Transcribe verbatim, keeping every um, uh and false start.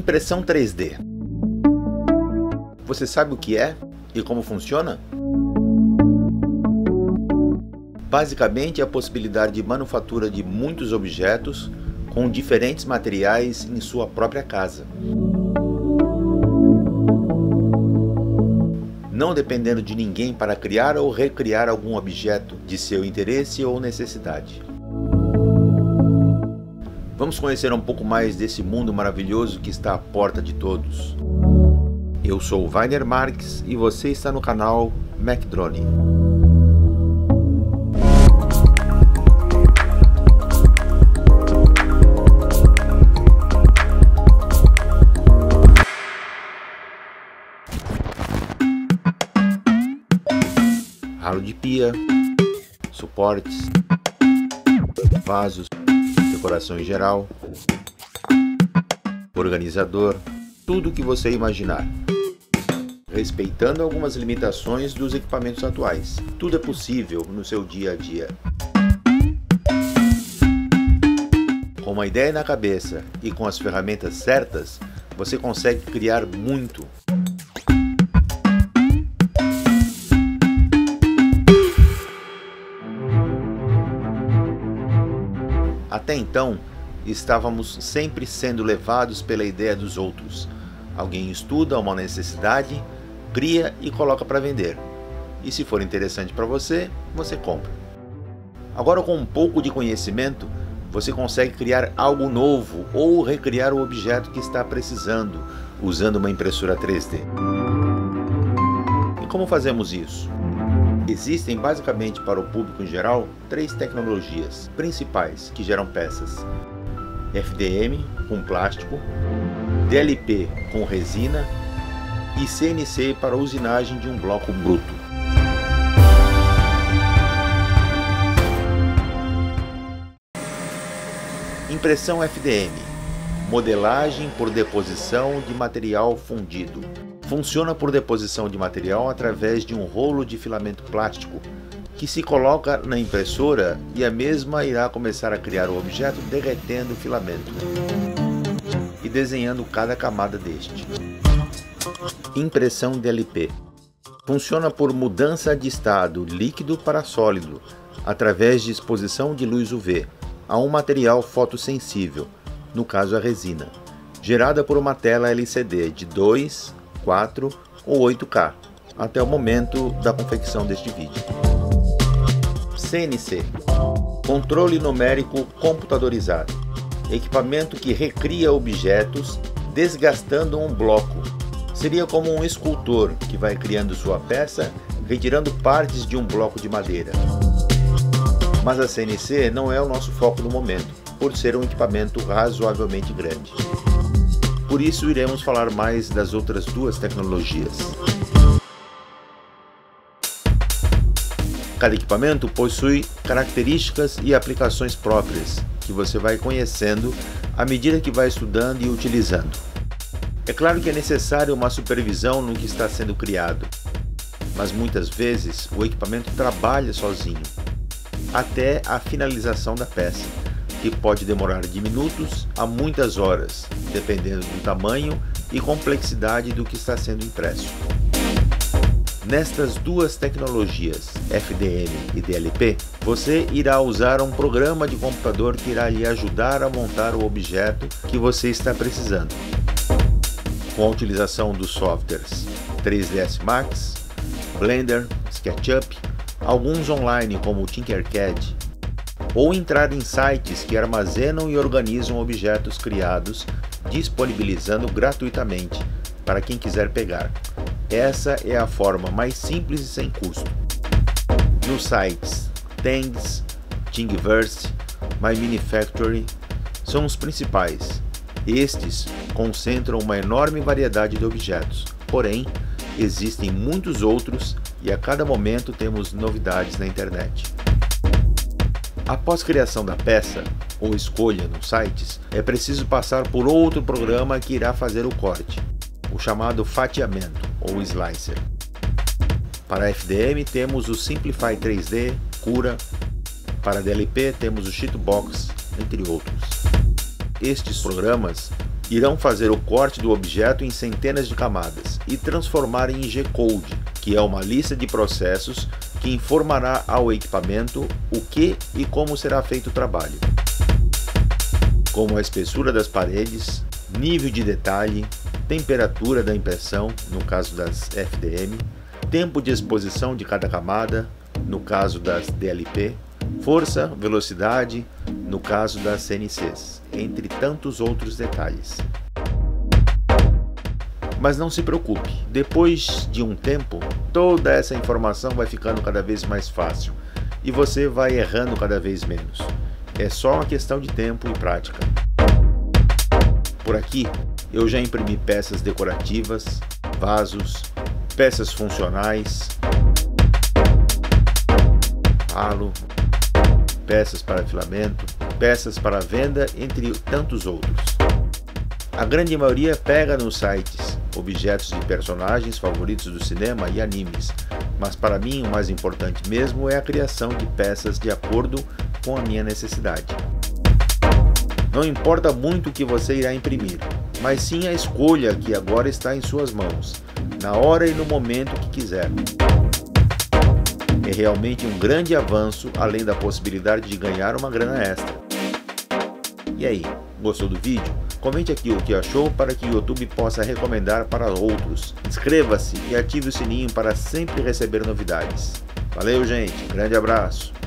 Impressão três D. Você sabe o que é e como funciona? Basicamente, é a possibilidade de manufatura de muitos objetos com diferentes materiais em sua própria casa, não dependendo de ninguém para criar ou recriar algum objeto de seu interesse ou necessidade. Vamos conhecer um pouco mais desse mundo maravilhoso que está à porta de todos. Eu sou o Wagner Marques e você está no canal MacDrone. Ralo de pia, suportes, vasos, decoração em geral, organizador, tudo o que você imaginar, respeitando algumas limitações dos equipamentos atuais. Tudo é possível no seu dia a dia. Com uma ideia na cabeça e com as ferramentas certas, você consegue criar muito. Até então, estávamos sempre sendo levados pela ideia dos outros. Alguém estuda uma necessidade, cria e coloca para vender. E se for interessante para você, você compra. Agora, com um pouco de conhecimento, você consegue criar algo novo ou recriar o objeto que está precisando, usando uma impressora três D. E como fazemos isso? Existem basicamente para o público em geral três tecnologias principais que geram peças: F D M com plástico, D L P com resina e C N C para usinagem de um bloco bruto. Impressão F D M, modelagem por deposição de material fundido. Funciona por deposição de material através de um rolo de filamento plástico que se coloca na impressora e a mesma irá começar a criar o objeto derretendo o filamento e desenhando cada camada deste. Impressão D L P. Funciona por mudança de estado líquido para sólido através de exposição de luz U V a um material fotossensível, no caso a resina, gerada por uma tela L C D de dois, quatro ou oito K, até o momento da confecção deste vídeo. C N C. Controle numérico computadorizado. Equipamento que recria objetos desgastando um bloco. Seria como um escultor que vai criando sua peça, retirando partes de um bloco de madeira. Mas a C N C não é o nosso foco no momento, por ser um equipamento razoavelmente grande. Por isso, iremos falar mais das outras duas tecnologias. Cada equipamento possui características e aplicações próprias, que você vai conhecendo à medida que vai estudando e utilizando. É claro que é necessário uma supervisão no que está sendo criado, mas muitas vezes o equipamento trabalha sozinho, até a finalização da peça, que pode demorar de minutos a muitas horas, dependendo do tamanho e complexidade do que está sendo impresso. Nestas duas tecnologias, F D M e D L P, você irá usar um programa de computador que irá lhe ajudar a montar o objeto que você está precisando. Com a utilização dos softwares três D S Max, Blender, SketchUp, alguns online como o Tinkercad, ou entrar em sites que armazenam e organizam objetos criados, disponibilizando gratuitamente para quem quiser pegar. Essa é a forma mais simples e sem custo. Nos sites Tangs, Thingiverse, MyMiniFactory são os principais. Estes concentram uma enorme variedade de objetos, porém existem muitos outros e a cada momento temos novidades na internet. Após criação da peça, ou escolha nos sites, é preciso passar por outro programa que irá fazer o corte, o chamado fatiamento, ou slicer. Para F D M temos o Simplify três D, Cura, para D L P temos o Sheetbox, entre outros. Estes programas irão fazer o corte do objeto em centenas de camadas e transformar em G-Code, que é uma lista de processos que informará ao equipamento o que e como será feito o trabalho, como a espessura das paredes, nível de detalhe, temperatura da impressão, no caso das F D M, tempo de exposição de cada camada, no caso das D L P, força, velocidade, no caso das C N Cs, entre tantos outros detalhes. Mas não se preocupe, depois de um tempo, toda essa informação vai ficando cada vez mais fácil e você vai errando cada vez menos. É só uma questão de tempo e prática. Por aqui, eu já imprimi peças decorativas, vasos, peças funcionais, halo, peças para filamento, peças para venda, entre tantos outros. A grande maioria pega nos sites objetos de personagens favoritos do cinema e animes, mas para mim o mais importante mesmo é a criação de peças de acordo com a minha necessidade. Não importa muito o que você irá imprimir, mas sim a escolha que agora está em suas mãos, na hora e no momento que quiser. É realmente um grande avanço, além da possibilidade de ganhar uma grana extra. E aí, gostou do vídeo? Comente aqui o que achou para que o YouTube possa recomendar para outros. Inscreva-se e ative o sininho para sempre receber novidades. Valeu, gente. Grande abraço.